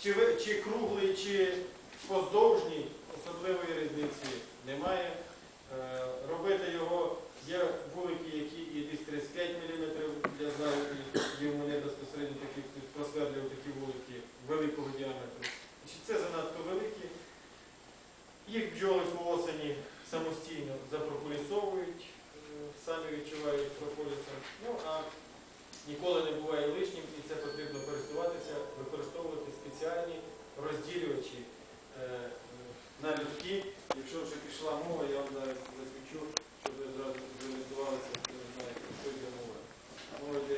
Чи круглий, чи поздовжній, особливої різниці немає. Робити його, є вулики, які і десь 35 мм, я знаю, є в мене безпосередньо такі просвердлювали такі вулики великого діаметру. Це занадто великі. Їх бджоли по осені самостійно запрополісовують, самі відчувають прополісом. Ну, а ніколи не буває лишнім, і це потрібно використовувати спеціальні розділювачі на людські. Якщо вже пішла мова, я вам зараз засвічу, щоб ви зразу зорієнтувалися, хто не знає, про що йде мова. Мова йде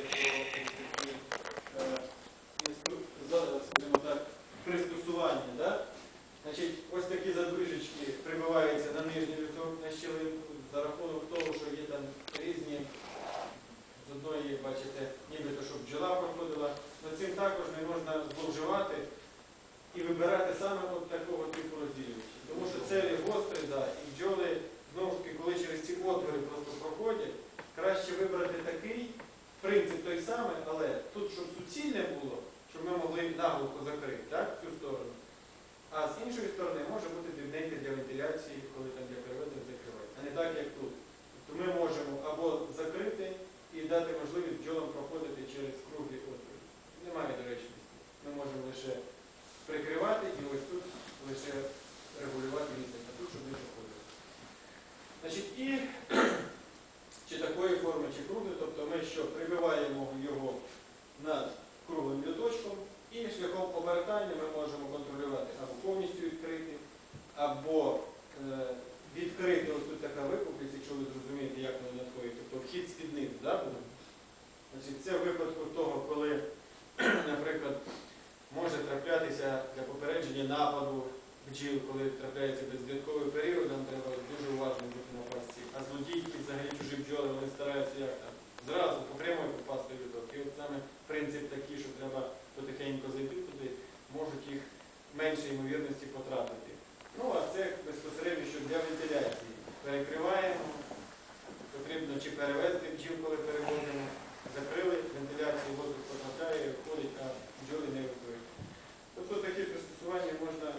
про скажімо так, пристосування. Да? Значить, ось такі задвижечки прибиваються на нижній люток, на щілинку, за рахунок того, що є там різні, з одної, бачите, нібито, щоб бджола проходила, але цим також не можна зловживати і вибирати саме от такого типу розділювачів. Тому що це гострий, да, і бджоли, знову ж таки, коли через ці отвори просто проходять, краще вибрати такий, принцип той самий, але тут, щоб суцільне було, щоб ми могли наглухо закрити, так, цю сторону. А з іншої сторони може бути дрібненьке для вентиляції, коли там для переведення закривають. А не так, як тут. Тобто ми можемо або закрити і дати можливість бджолам проходити через круглі отвори. Немає доречності. Ми можемо лише прикривати і ось тут лише регулювати місце, а тут, щоб не проходили. Значить, і чи такої форми, чи круглої, тобто ми що, прибиваємо його над круглим люточком, і шляхом обертання ми можемо контролювати або повністю відкрити, або відкрити, ось тут така випуклість, якщо ви зрозумієте, як воно надходить, тобто вхід з-під низу. Да, буде? Значить, це в випадку того, коли, наприклад, може траплятися для попередження нападу бджіл, коли трапляється беззв'язковий період, нам треба дуже уважно бути на пасті. А злодійки, взагалі чужі бджоли, вони стараються як там зразу по прямої попасти в люток. І от саме принцип такий, що треба потихеньку зайти туди, можуть їх менше ймовірності потрапити. Ну, а це безпосередньо, що для вентиляції. Перекриваємо, потрібно чи перевезти бджіл, коли перевозимо, закрили, вентиляцію, воздух потрапляє, входить, а бджоли не виходять. Тобто такі пристосування можна,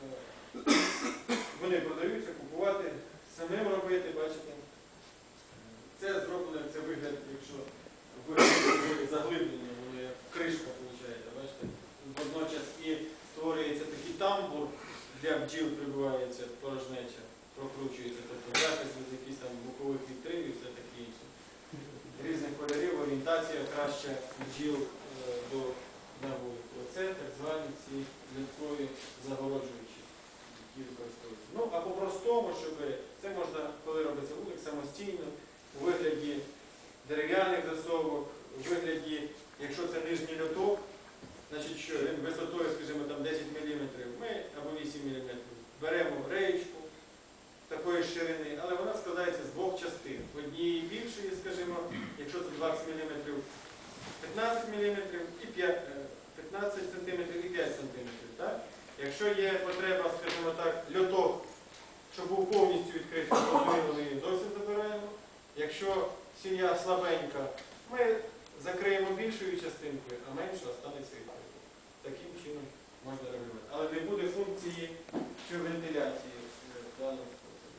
вони продаються, купувати, самим робити, бачите. Це зроблено, це вигляд, якщо вигляд заглиблення, воно як кришка, виходить, бачите. Водночас і створюється такий тамбур, для бджіл прибувається порожнеча, прокручується, тобто захист від якихось там бокових відкривів і все таке інше. Різних кольорів, орієнтація краща бджіл на вулику. Оце так звані ці люткові загороджуючі, які використовуються. Ну, а по-простому, щоб це можна, коли робиться вулик, самостійно, у вигляді дерев'яних засовок, у вигляді, якщо це нижній люток, значить, що він висотою, скажімо, там 10 мм, ми або 8 мм беремо реєчку такої ширини, але вона складається з двох частин. Однієї більшої, скажімо, якщо це 20 мм, 15 мм і 15 см і 5 см. Так? Якщо є потреба, скажімо так, льоток, щоб був повністю відкритий, ми її зовсім забираємо. Якщо сім'я слабенька, ми закриємо більшою частинкою, а менше останеться відкритою. Таким чином можна регулювати. Але не буде функції чи вентиляції в даному способі.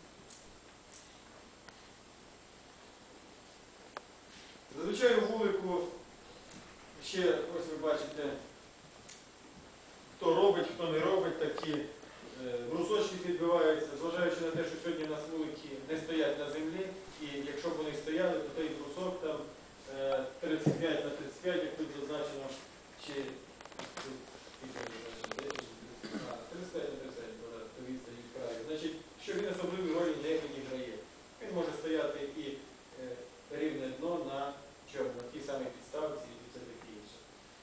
Зазвичай у вулику ще, ось ви бачите, хто робить, хто не робить, такі брусочки відбиваються, зважаючи на те, що сьогодні у нас вулики не стоять на землі, і якщо б вони стояли, то той брусок там 35 на 35, як тут зазначено, чи 35 на 35 до відстані від краю. Значить, що він особливої ролі не відіграє. Він може стояти і рівне дно на чому? На тій самій підставці і все таке інше.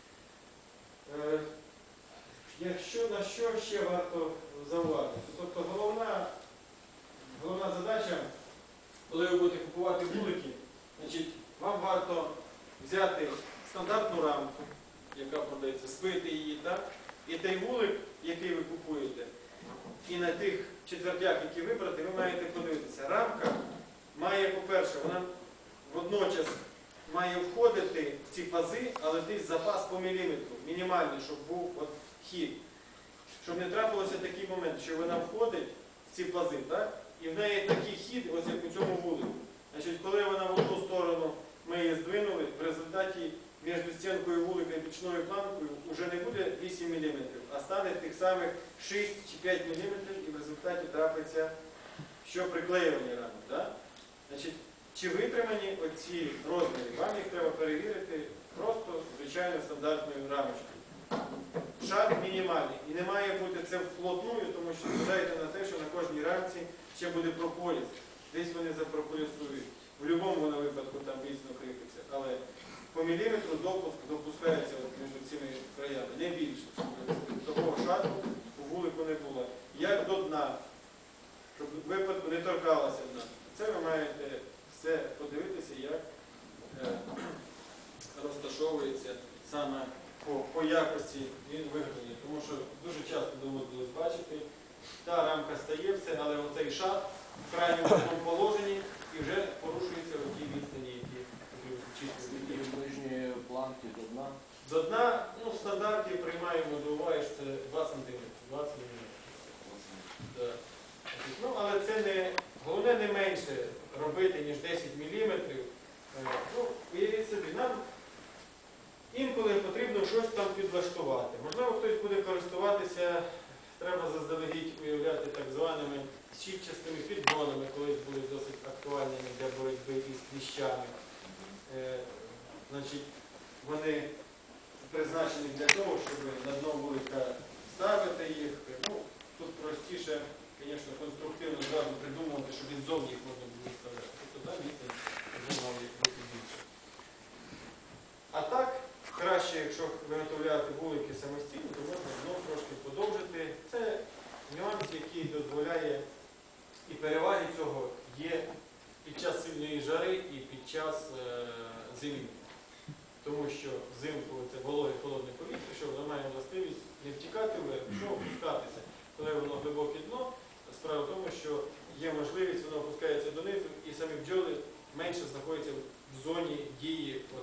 На що ще варто зауважити? Тобто головна задача, коли ви будете купувати вулики, значить, вам варто взяти стандартну рамку, яка продається, спити її, так? І той вулик, який ви купуєте, і на тих четвертях, які вибрати, ви маєте подивитися. Рамка має, по-перше, вона водночас має входити в ці пази, але десь запас по міліметру, мінімальний, щоб був от хід. Щоб не трапилося такий момент, що вона входить в ці плази, так? І в неї такий хід, ось як у цьому вулику. Значить, коли вона в одну сторону ми її здвинули, в результаті між стінкою вулика і бічною планкою вже не буде 8 мм, а стане тих самих 6 чи 5 мм, і в результаті трапиться, що приклеювання рами. Так? Значить, чи витримані оці розміри? Вам їх треба перевірити просто звичайно стандартною рамочкою. Шар мінімальний. І не має бути це вплотную, тому що зважайте на те, що на кожній рамці ще буде прополіс. Десь вони запрополісують. В будь-якому випадку там міцно кріпиться. Але по міліметру допуск допускається між цими краями. Не більше. Щоб такого шару у вулику не було. Як до дна. Щоб випадку не торкалося дна. Це ви маєте все подивитися, як розташовується саме по якості він виготовлений. Тому що дуже часто доводилось бачити, та рамка стає все, але оцей шар в крайньому положенні і вже порушується в тій відстані, які чисто Від ближньої планки до дна. до дна, ну, в стандарті приймаємо до уваги, що це 2 см, 20 мм. Да. Ну, але це не, головне не менше робити, ніж 10 мм. Ну, уявіть собі, нам інколи потрібно щось там підлаштувати. Можливо, хтось буде користуватися, треба заздалегідь уявляти так званими щітчастими піддонами, колись були досить актуальними для боротьби із кліщами. Значить, вони призначені для того, щоб на дно вулика ставити їх. Ну, тут простіше, звісно, конструктивно зразу придумувати, щоб відзовні їх можна було вставляти. Тобто там відстань вже мав бути більше. А так, краще, якщо виготовляти вулики самостійно, то можна знову трошки подовжити. Це нюанс, який дозволяє, і переваги цього є під час сильної жари і під час зими. Тому що взимку це вологе холодне повітря, що воно має властивість не втікати вверх, що опускатися. Коли воно глибоке дно, справа в тому, що є можливість, воно опускається донизу і самі бджоли менше знаходяться в зоні дії от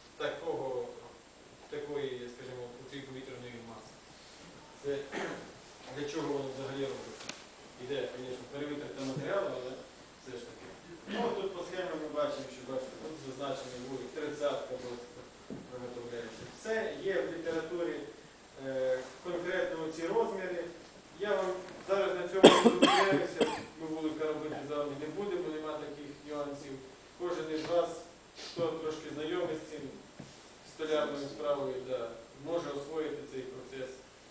такої, скажімо, цієї повітряної маси. Це для чого воно взагалі робиться? Іде, звісно, перевітрити матеріали, але все ж таки. Ну, тут по схемі ми бачимо, що бачите, тут зазначений вулик, 30-ка виготовляється. Все є в літературі конкретно ці розміри. Я вам зараз на цьому не зупиняюся, ми вулика робити з вами не будемо, немає таких нюансів. Кожен із вас, хто трошки знайомий з цим столярною справою, да, може освоїти цей процес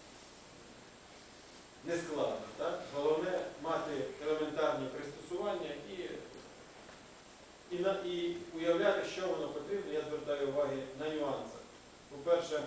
нескладно. Так? Головне мати елементарні пристосування і уявляти, що воно потрібно. Я звертаю увагу на нюансах. По-перше,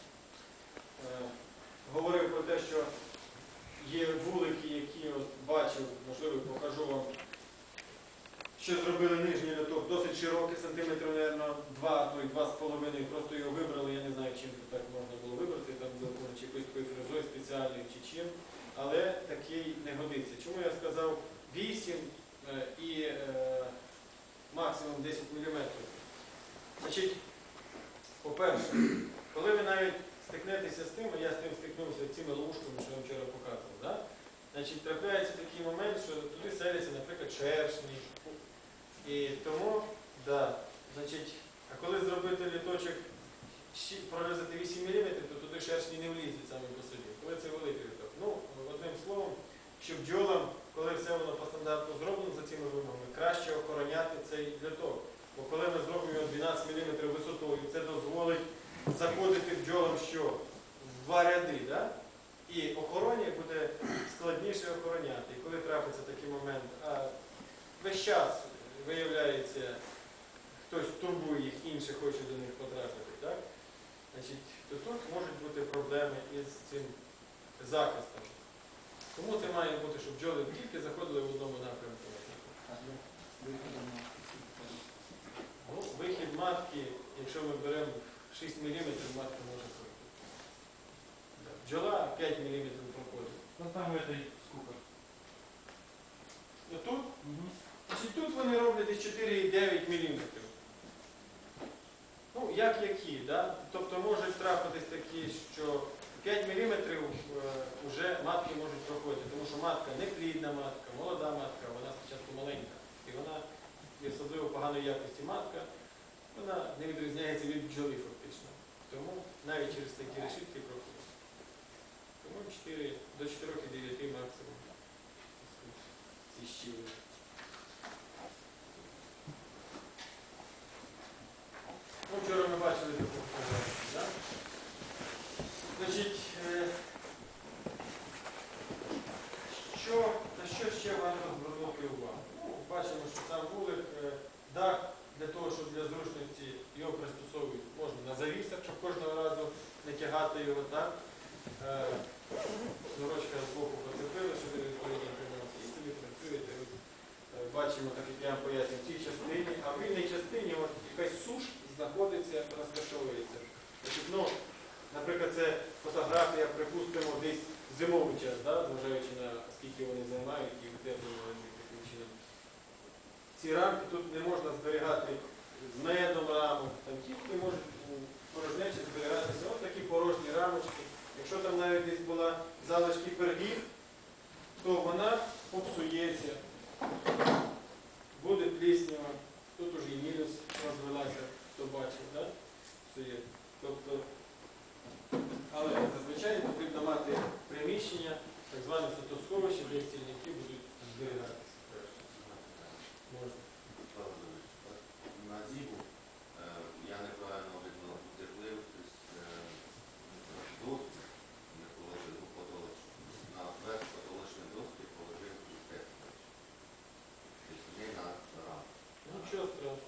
говорив про те, що є вулики, які от бачив, можливо, покажу вам, що зробили нижній льоток, досить широкий, сантиметрів, мабуть, 2, то й 2,5, просто його вибрали, я не знаю, чим так можна було вибрати, там чи якоюсь такою фрезою спеціальною, чи чим, але такий не годиться. Чому я сказав 8 і максимум 10 мм? Значить, по-перше, коли ви навіть стикнетеся з тим, а я з тим стикнувся цими ловушками, що я вчора показував, да? Значить, трапляється такий момент, що туди селяться, наприклад, шершні. І тому, да, значить, а коли зробити літочок, прорізати 8 мм, то туди шершні не влізуть самі по собі. Коли це великий літок. Ну, одним словом, що бджолам, коли все воно по стандарту зроблено за цими вимогами, краще охороняти цей літок. Бо коли ми зробимо його 12 мм висотою, це дозволить заходити бджолам що? В 2 ряди, да? І охороні буде складніше охороняти. І коли трапиться такий момент, а весь час виявляється, хтось турбує їх, інший хоче до них потрапити, так? Значить, то тут можуть бути проблеми із цим захистом. Тому це має бути, щоб бджоли тільки заходили в одному напрямку. Ну, вихід матки, якщо ми беремо 6 мм, матка може пройти. Бджола 5 мм проходить. Ну там этой сколько? Ну тут? Значить, тут вони роблять десь 4,9 мм. Ну, як які, да? Тобто можуть трапитись такі, що 5 мм вже матки можуть проходити, тому що матка не плідна матка, молода матка, вона спочатку маленька. І вона, і особливо поганої якості матка, вона не відрізняється від бджоли фактично. Тому навіть через такі решітки проходить. Тому до 4,9 максимум ці щілини. Ну, вчора ми бачили таку фотографію, так? Значить, на що ще варто звернути увагу? Ну, бачимо, що сам вулик, дах, для того, щоб для зручності його пристосовують, можна на завісах, щоб кожного разу не тягати його так. Шнурочка з боку поцепили, щоб він відповідно тримався, і собі працюєте. Бачимо, так як я вам поясню, в цій частині, а в вільній частині от, якась суш знаходиться, розташовується. Ну, наприклад, це фотографія, припустимо, десь зимовий час, да, зважаючи на скільки вони займають і утеплювали таким чином. Ці рамки тут не можна зберігати з медом рамок, там тільки можуть у порожнечі зберігатися ось такі порожні рамочки. Якщо там навіть десь була залишки пергів, то вона попсується, буде пліснява, тут уже і мінус розвелася, хто бачив, да? Псує. Тобто, але зазвичай потрібно мати приміщення, так зване садосховище, де стільники будуть зберігатися. Можна. На зиму я неправильно видно утеплив, доску не положив у потолочку. На верх потолочної доски положив утеплювач. Тобто не на рамку. Нічого страшного.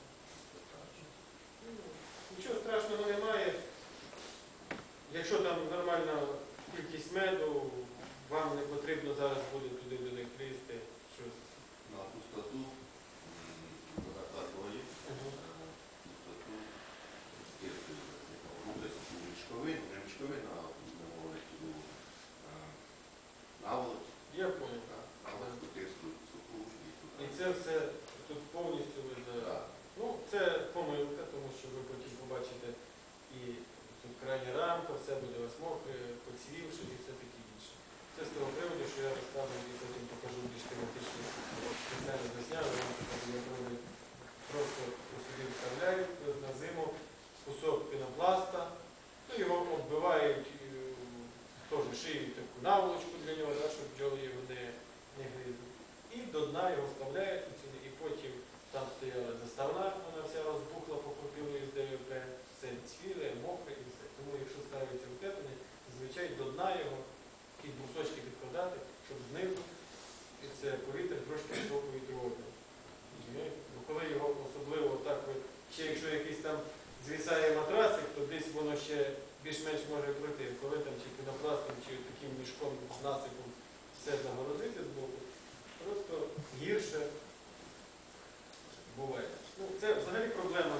Нічого страшного немає. Якщо там нормальна кількість меду, вам не потрібно зараз буде туди до них лізти. Щось. На пустоту водопадової, пустоту стиркою. Тобто у мішковину, не мішковину, а мовити у наволоч. Я понял. Наволочку тирсу суху і туди. І це все тут повністю ви за... Так. Ну, це помилка, тому що ви потім побачите і тут крайня рамка, все буде у вас мокре, поцвівши і все таке інше. Це з того приводу, що я розказую і потім покажу більш тематичні спеціально засняли, вам покажу, як роблять. Просто сюди вставляють на зиму кусок пінопласта, ну, його оббивають, теж шиють таку наволочку для нього, да, щоб бджоли його не гризли. І до дна його вставляють, і потім там стояла заставна, вона вся розбухла, покрутила із ДВП, все цвіле, мокре і все. Тому якщо ставиться утеплення, зазвичай до дна його якісь брусочки підкладати, щоб знизу це повітря трошки йшло повітрювати. Бо коли його особливо так, ще якщо якийсь там звісає матрасик, то десь воно ще більш-менш може пройти. Коли там чи пінопластом, чи таким мішком з насипом все загородити з боку, просто гірше буває. Ну, це взагалі проблема.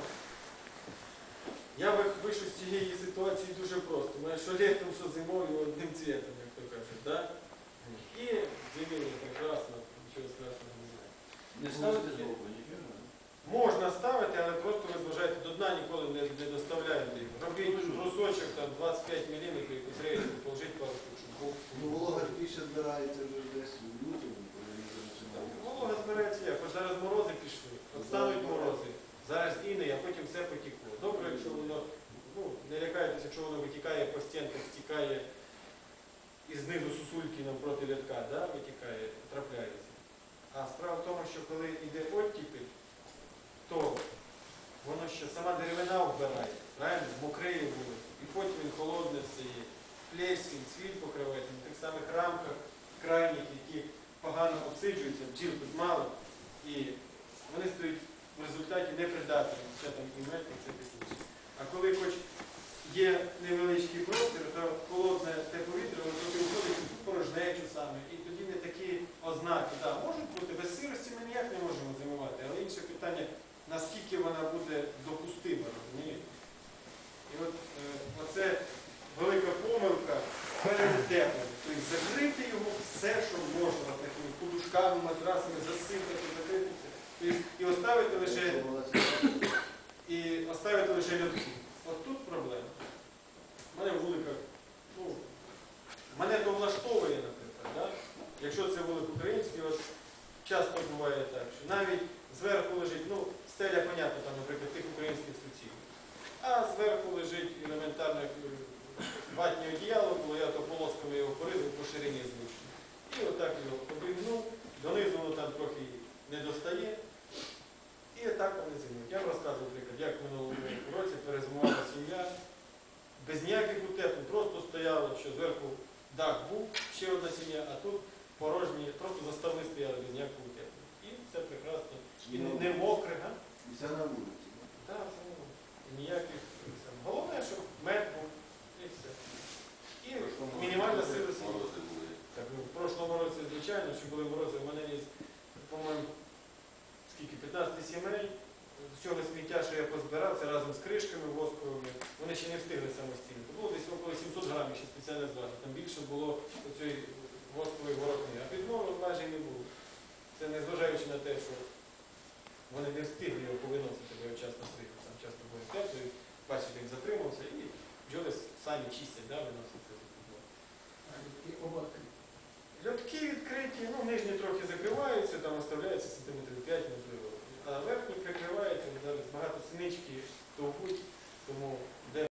Я вийшов з цієї ситуації дуже просто. Мене що літом, що зимою одним цвітом, як то кажуть. Да? І зимою прекрасно, нічого страшного немає. Не ставити збоку, нічого? Можна ставити, але просто ви зважаєте, до дна ніколи не доставляєте їх. Робіть брусочок там 25 мм і потрібно положити пару штук, щоб був. Ну, волога ж більше збирається вже десь у лютому, коли він вже починає. Волога збирається як? Ось зараз морози пішли, от стануть морози, зараз іней, а потім все потекло. Добре, якщо воно, ну, не лякайтеся, якщо воно витікає по стінках, стікає і знизу сусульки навпроти рядка, да, витікає, трапляється. А справа в тому, що коли йде оттіпель, то воно ще сама деревина вбирає, правильно? Мокреє вулицю. І потім він холодне стає, плесінь, цвіт покривається на тих самих рамках крайніх, які погано обсиджуються, бджіл тут мало, і вони стають в результаті непридатними, ще там і мед, і це таке. А коли хоч є невеличкий простір, то холодне те повітря, воно трохи входить в порожнечу саме, і тоді не такі ознаки. Да, можуть бути, без сирості ми ніяк не можемо зимувати, але інше питання, наскільки вона буде допустима, розумієте? І от оце велика помилка перед теплом. Тобто закрити його все, що можна, такими подушками, матрасами, засипати, закрити все. Тобто, і оставити лише льотки. От тут проблема. У мене в вуликах, ну, Мене то влаштовує, наприклад, да? Якщо це великоукраїнський, от часто буває так, що навіть зверху лежить, ну, стеля, понятно, там, наприклад, тих українських суцільних, а зверху лежить елементарне ватне одіяло, коли я то полосками його порізав по ширині зручно. І отак його обігнув, донизу воно там трохи не достає. І так вони зимують. Я вам розказував, наприклад, як в минулому році перезимувала сім'я, без ніяких утеплень, просто стояло, що зверху дах був, ще одна сім'я, а тут порожні, просто заставни стояли без ніякого утеплення. І все прекрасно. І не мокре, а? І все на вулиці. Так, все нормально. Ніяких. Головне, щоб мед був і все. І мінімальна сила сім'ї. Морози були. Так, ну, в прошлому році, звичайно, що були морози, у мене є, по-моєму, скільки, 15 сімей, з цього сміття, що я позбирав, це разом з кришками восковими, вони ще не встигли самостійно. Було десь около 700 грамів, ще спеціально зважив. Там більше було цієї воскової воротни, а підмови майже не було. Це незважаючи на те, що вони не встигли його повиносити, бо я вчасно стриг, там часто було тепло, і бачите, як затримався, і бджоли самі чистять, да, виносять це підмови. Льотки відкриті, ну, нижні трохи закриваються, там оставляється сантиметрів 5, можливо. А верхні прикриваються, зараз багато синички товкуть,